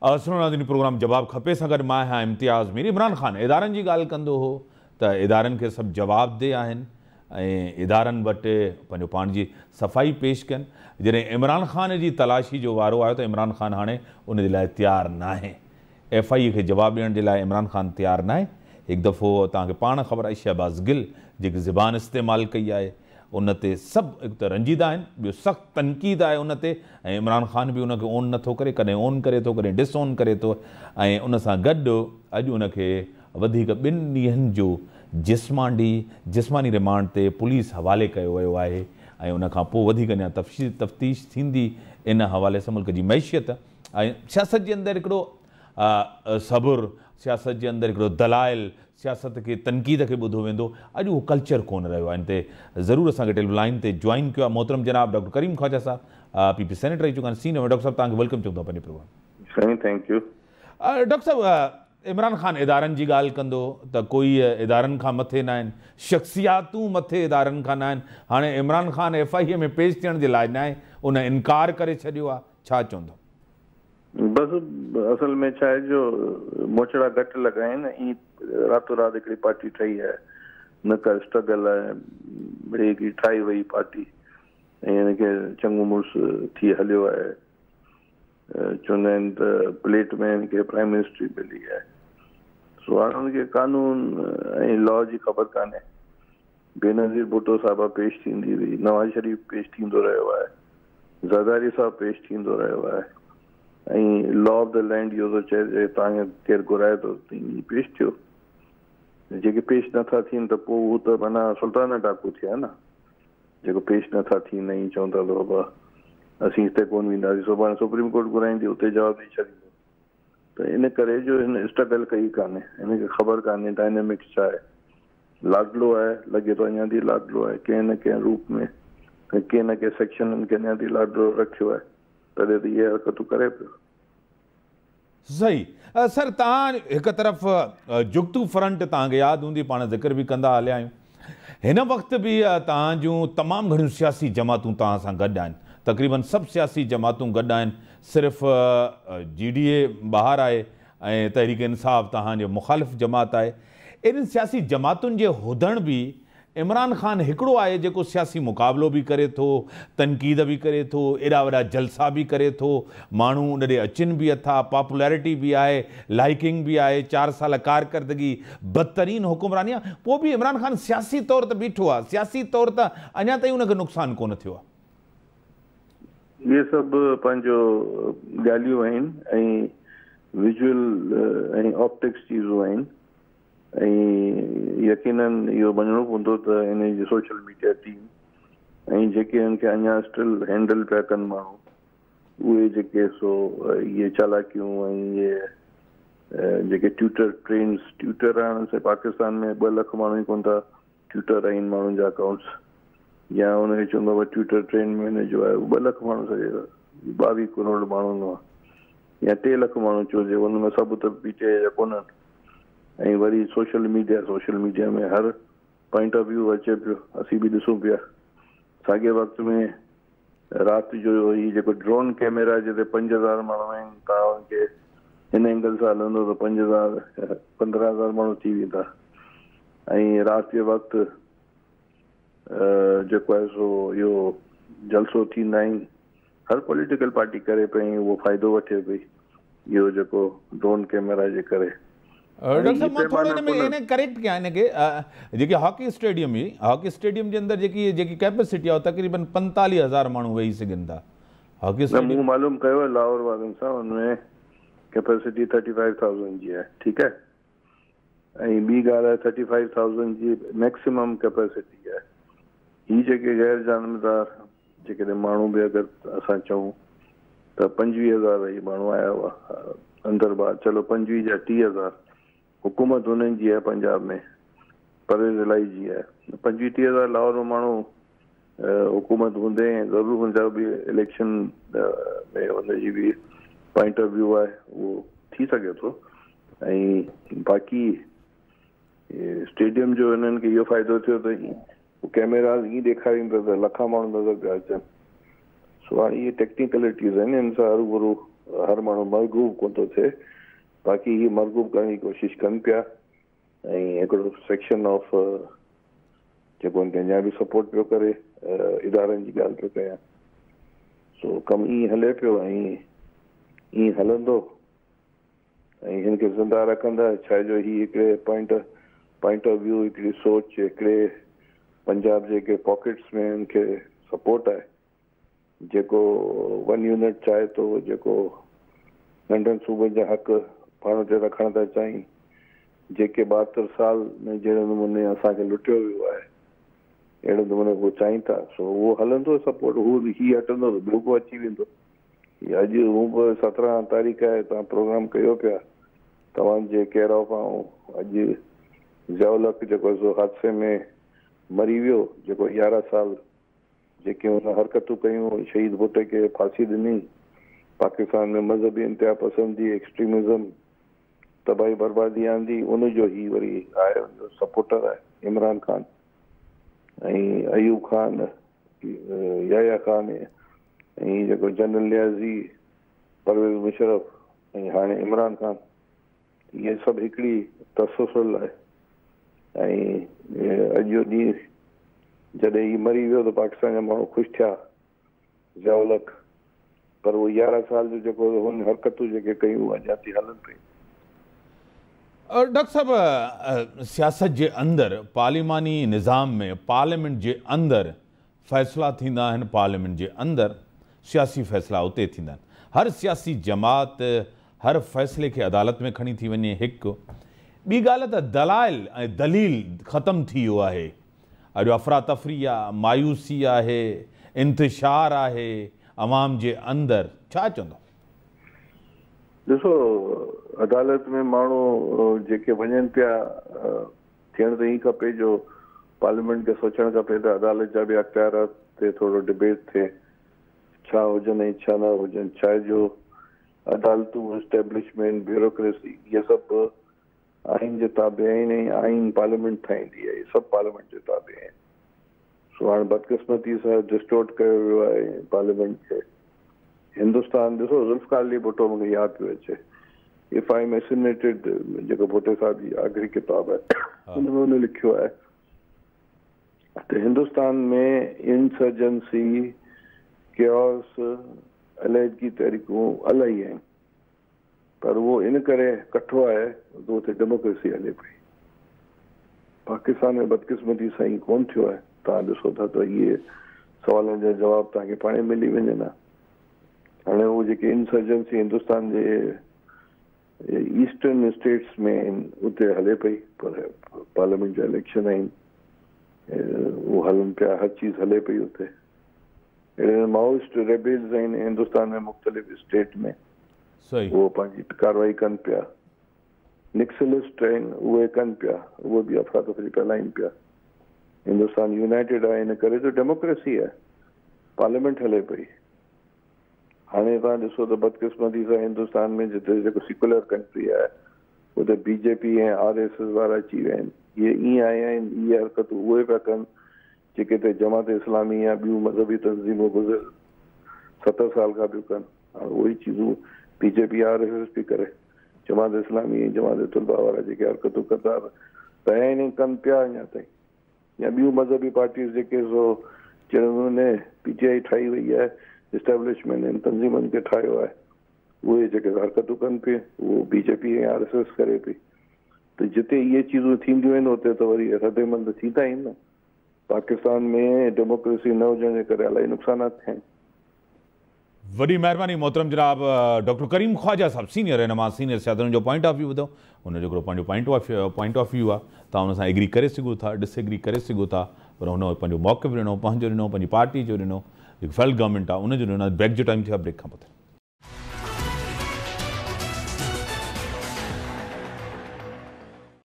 असुनादिनी programme जवाब खपे सां गॾु मां आहियां इम्तियाज़ मीर। इमरान ख़ान इदारनि जी ॻाल्हि कंदो हो त इदारनि खे सभु जवाबदेह आहिनि ऐं इदारनि वटि पंहिंजो पाण जी सफ़ाई पेश कनि। जॾहिं इमरान ख़ान जी तलाशी जो वारो आयो त इमरान ख़ान हाणे उन जे लाइ तयारु न आहे। FI खे जवाबु ॾियण जे लाइ इमरान ख़ान तयारु न आहे। हिकु दफ़ो तव्हांखे पाण ख़बर आहे शहबाज़ गिल जेकी ज़बान इस्तेमालु कई आहे उन ते सभु हिकु त रंजीदा आहिनि, ॿियो सख़्तु तनक़ीद आहे उन ते, ऐं इमरान ख़ान बि उनखे ओन नथो करे, कॾहिं ओन करे थो कॾहिं डिसओन करे थो, ऐं उन सां गॾु अॼु उनखे वधीक 2 ॾींहंनि जो जिस्मानी रिमांड ते पुलिस हवाले कयो वियो आहे ऐं उनखां पोइ वधीक अञा तफ़्तीश थींदी इन हवाले सां। मुल्क जी मैशियत ऐं सियासत जे अंदरि हिकिड़ो सबुरु, सियासत जे अंदरि हिकिड़ो दलाइल, सियासत खे तनक़ीद खे ॿुधो वेंदो, अॼु उहो कल्चर कोन रहियो आहे। इन ते ज़रूरु असांखे टेलीविजन लाइन ते जॉइन कयो आहे मोहतरम जनाब डॉक्टर करीम ख़्वाजा साहब, PP सेनेटर रही चुका आहिनि, सीनियर। डॉक्टर साहब तव्हांखे वेलकम चवंदो आहे पंहिंजे प्रोग्राम। Thank you. डॉक्टर साहब, इमरान ख़ान इदारनि जी ॻाल्हि कंदो त कोई इदारनि खां मथे न आहिनि, शख़्सियातूं मथे इदारनि खां न आहिनि। हाणे इमरान ख़ान FI में पेश थियण जे लाइ न आहे, उन इनकार करे छॾियो आहे, छा चवंदो? बसि असल में छा आहे जो मोचड़ा घटि लॻा आहिनि, ईअं रातो राति हिकिड़ी पार्टी ठही आहे, न का स्ट्रगल आहे, मिड़ेई हिकिड़ी ठाही वई पार्टी ऐं हिनखे चङो मुड़ुसु थी हलियो आहे। चवंदा आहिनि त प्लेट में हिनखे प्राइम मिनिस्ट्री मिली आहे। सो हाणे हुनखे कानून ऐं लॉ जी ख़बर कान्हे। बेनज़ीर भुट्टो साहिबा पेश थींदी हुई, नवाज़ शरीफ़ पेश थींदो रहियो आहे, ज़रदारी साहिबु पेश थींदो रहियो आहे, ऐं लॉ ऑफ द लैंड इहो थो चए तव्हांखे केरु घुराए थो त पेश थियो। जेके पेश नथा थियनि त पोइ उहो त माना सुल्तान डाकू थिया न, जेको पेश नथा थियनि ऐं चवंदा त बाबा असीं हिते कोन वेंदासीं, सुभाणे सुप्रीम कोर्ट घुराईंदी उते जवाबु ॾेई छॾींदो। त इन करे जो हिन स्ट्रगल कई कान्हे, हिनखे ख़बर कान्हे डायनेमिक्स छा आहे। लाडलो आहे, लॻे थो अञा बि लाडलो आहे कंहिं न कंहिं रूप में, कंहिं न कंहिं सेक्शननि खे अञा बि लाडलो रखियो आहे, तॾहिं त इहे हरकतूं करे पियो। सही सर, तव्हां हिकु तरफ़ जुगतू फ्रंट तव्हांखे यादि हूंदी, पाण ज़िक्र बि कंदा हलिया आहियूं। हिन वक़्तु बि तव्हां जूं तमामु घणियूं सियासी जमातूं तव्हां सां गॾु आहिनि, तक़रीबन सभु सियासी जमातूं गॾु आहिनि, सिर्फ़ु GDA ॿाहिरि आहे ऐं तहरीक इंसाफ़ तव्हांजो मुख़ालिफ़ जमात आहे। इन्हनि सियासी जमातुनि जे हुदण बि इमरान ख़ान हिकिड़ो आहे जेको सियासी मुक़ाबिलो बि करे थो, तनक़ीद बि करे थो, एॾा वॾा जलसा बि करे थो, माण्हू उन ॾे अचनि बि अथा, पॉपुलैरिटी बि आहे, लाइकिंग बि आहे, 4 साल कारकर्दगी, बदतरीन हुकुमरानी आहे, पोइ बि इमरान ख़ान सियासी तौर ते बीठो आहे, सियासी तौर ते अञा ताईं उनखे नुक़सानु कोन थियो आहे। इहे सभु पंहिंजो ॻाल्हियूं आहिनि ऐं विजुअल ऐं ऑप्टिक्स चीज़ूं आहिनि, ऐं यकीनन इहो मञिणो पवंदो त इन जी सोशल मीडिया टीम ऐं जेके हिनखे अञा स्टिल हैंडल पिया कनि माण्हू, उहे जेके सो इहे चालाकियूं ऐं इहे जेके ट्यूटर हाणे पाकिस्तान में 2 लख माण्हू ई कोन था ट्यूटर आहिनि माण्हुनि जा अकाउंट्स, या हुनखे चवंदो आहे ट्यूटर 3 महीने जो आहे, 2 लख माण्हू सॼे 22 करोड़ माण्हुनि मां, या 3 लख माण्हू चइजे, हुनमें सभु त PTI जा कोन्हनि। ऐं वरी सोशल मीडिया में हर पॉइंट ऑफ व्यू अचे पियो, असीं बि ॾिसूं पिया। साॻे वक़्त में राति जो ही जेको ड्रोन कैमरा जिते 5000 माण्हू आहिनि, तव्हां हुनखे हिन एंगल सां हलंदो त 15,000 माण्हू थी वेंदा। ऐं राति जे वक़्तु जेको आहे सो इहो जलसो थींदा आहिनि, हर पॉलिटिकल पार्टी करे पई, उहो फ़ाइदो वठे पई इहो जेको ड्रोन कैमरा जे करे। डॉक्टर साहब, मां थोरो हिन में इन करेक्ट कयां हिनखे, जेके हॉकी स्टेडियम जे अंदरि जेकी कैपेसिटी आहे तक़रीबन 45,000 माण्हू वेही सघनि था। हॉकी मूं मालूम कयो आहे लाहौर वारनि सां, हुनमें कैपेसिटी 35,000 जी आहे, ठीकु आहे, ऐं ॿी ॻाल्हि आहे 35,000 जी मैक्सिमम कैपेसिटी आहे। ही जेके गैर जानबदार जेकॾहिं माण्हू बि अगरि असां चऊं त 25,000 ई माण्हू आया हुआ अंदरि ॿाहिरि, चलो 25 जा 30,000, हुकूमत हुननि जी आहे पंजाब में, परवेज़ इलाही जी आहे, 25-30,000 लाहौर में माण्हू हुकूमत हूंदे ज़रूरु हुनजा बि इलेक्शन में हुनजी बि पॉइंट ऑफ व्यू आहे, उहो थी सघे थो। ऐं बाक़ी स्टेडियम जो हिननि खे इहो फ़ाइदो थियो त कैमरास ईअं ॾेखारींदा त लखा माण्हू नज़र पिया अचनि। सो हाणे इहे टेक्निकलिटीज़ आहिनि, हिन सां हरूभरू हर माण्हू मरगूब कोन थो थिए, बाक़ी ही मरगूब करण जी कोशिशि कनि पिया ऐं हिकिड़ो सेक्शन ऑफ जेको हिनखे अञा बि सपोर्ट पियो करे इदारनि जी ॻाल्हि पियो कयां। सो कमु ईअं हले पियो ऐं ईअं हलंदो ऐं हिनखे ज़िंदा रखंदा। छा जो ही हिकिड़े पॉइंट ऑफ व्यू, हिकिड़ी सोच, हिकिड़े पंजाब जेके पॉकेट्स में हिनखे सपोर्ट आहे, जेको 1 यूनिट चाहे थो, जेको नंढनि सूबनि जा हक़ पाण ते रखण था चाहिनि, जेके 72 साल में जहिड़े नमूने असांखे लुटियो वियो आहे अहिड़े नमूने उहो चाहिनि था। सो उहो हलंदो सपोर्ट, हू ही हटंदो त ॿियो को अची वेंदो। अॼु हू बि 17 तारीख़ आहे, तव्हां प्रोग्राम कयो पिया तव्हांजे केयर ऑफ ऐं अॼु ज़ियाउल हक़ जेको सो हादसे में मरी वियो, जेको 11 साल जेके हुन हरकतूं कयूं, शहीद भुट्टे खे फांसी ॾिनी, पाकिस्तान में मज़हबी इंतिहा पसंदी, एक्सट्रीमिज़म, तबाही बर्बादी आंदी, उनजो ही वरी आहे, उनजो सपोर्टर आहे इमरान खान ऐं अयूब खान, याया खान ऐं जेको जनरल न्याज़ी, परवेज़ मुशर्रफ ऐं हाणे इमरान खान, इहे सभु हिकिड़ी तसलसल आहे। ऐं अॼु जो ॾींहुं जॾहिं ही मरी वियो त पाकिस्तान जा माण्हू ख़ुशि थिया ज़ियाउल हक़, पर उहो 11 साल जो जेको हुन हरकतूं जेके कयूं अञा थी हलनि पई। डॉक्टर साहब, सियासत जे अंदरि, पार्लिमानी निज़ाम में, पार्लियामेंट जे अंदरि फ़ैसिला थींदा आहिनि, पार्लियामेंट जे अंदरि सियासी फ़ैसिला उते थींदा आहिनि। हर सियासी जमात हर फ़ैसिले खे अदालत में खणी थी वञे हिकु। ॿी ॻाल्हि त दलाइल ऐं दलील ख़तमु थी वियो आहे। अॼु अफ़रा तफ़री आहे, मायूसी आहे, इंतिशार आहे अवाम जे अंदरि, छा चवंदो? ॾिसो, अदालत में माण्हू जेके वञनि पिया, थियण त ईअं खपे जो पार्लियामेंट खे सोचणु खपे त अदालत जा बि अख़्तियारात ते थोरो डिबेट थिए, छा हुजनि ऐं छा न हुजनि। छा जो अदालतूं, एस्टेब्लिशमेंट, ब्यूरोक्रेसी, इहे सभु आइन जे ताबे आहिनि ऐं आइन पार्लियामेंट ठाहींदी आहे, सभु पार्लियामेंट जे ताबे आहिनि। सो हाणे बदकिस्मती सां डिस्टोर्ट कयो वियो आहे पार्लियामेंट खे। हिंदुस्तान, ॾिसो, ज़ुल्फ़िकार अली भुट्टो मूंखे यादि पियो अचे, इफ आई एम एसिनेटेड, जेको भुट्टे साहिब जी आख़िरी किताब आहे, हुन में हुन लिखियो आहे त हिंदुस्तान में इंसर्जेंसी, केओस, अलहदगी तहरीकूं इलाही आहिनि, पर उहो इन करे कठो आहे त उते डेमोक्रेसी हले पई। पाकिस्तान में बदकिस्मती सां ई कोन थियो आहे। तव्हां ॾिसो था त इहे सवालनि जा जवाब तव्हांखे पाणे मिली वञनि हा। हाणे उहे जेके इंसर्जेंसी हिंदुस्तान जे ईस्टर्न स्टेट्स में आहिनि, उते हले पई, पर पार्लियामेंट जा इलेक्शन आहिनि, उहो हलनि पिया, हर चीज़ हले पई उते। अहिड़े माओइस्ट रेबेल्स आहिनि हिंदुस्तान में मुख़्तलिफ़ स्टेट में, उहो पंहिंजी कार्रवाई कनि पिया। निक्सलिस्ट आहिनि, उहे कनि पिया, उहे बि अफ़रा तफ़री फैलाइनि पिया। हिंदुस्तान यूनाइटेड आहे, इन करे त डेमोक्रेसी आहे, पार्लियामेंट हले पई। हाणे तव्हां ॾिसो त बदकिस्मती सां हिंदुस्तान में जिते जेको सेक्युलर कंट्री आहे, उते BJP ऐं RSS वारा अची विया आहिनि। इहे ईअं आया आहिनि, इहे हरकतूं उहे पिया कनि जेके हिते जमात इस्लामी या ॿियूं मज़हबी तंज़ीमूं गुज़िरियल 70 साल खां पियूं कनि। हाणे उहे चीज़ूं BJP RSS पई करे, जमात इस्लामी ऐं जमात तुलबा वारा जेके हरकतूं कंदा रहिया आहिनि, कनि पिया अञा ताईं, या ॿियूं मज़हबी पार्टीज़ जेके सो जहिड़े नमूने PTI ठाही वई आहे, इस्टेब्लिशमेंट ऐं तंज़ीमनि खे ठाहियो आहे, उहे जेके हरकतूं कनि पियूं, उहो BJP ऐं RSS करे पई। त जिते इहे चीज़ूं थींदियूं आहिनि, उते त वरी रदेमंद थींदा आहिनि न। पाकिस्तान में डेमोक्रेसी न हुजण जे करे इलाही नुक़सानात थिया आहिनि। वॾी महिरबानी मोहतरम जनाब डॉक्टर करीम ख्वाजा साहब, सीनियर रहनुमा, सीनियर सियासतदान जो पॉइंट ऑफ व्यू ॿुधो। हुन जो पंहिंजो पॉइंट ऑफ व्यू आहे, तव्हां हुन सां एग्री करे सघो था, डिसएग्री करे सघो था, पर हुन पंहिंजो मौक़िफ़ ॾिनो, पंहिंजो ॾिनो, पंहिंजी पार्टी जो ॾिनो, जेको फेडरल गवर्नमेंट आहे उनजो ॾिनो। ब्रेक जो टाइम थियो आहे, ब्रेक खां पोइ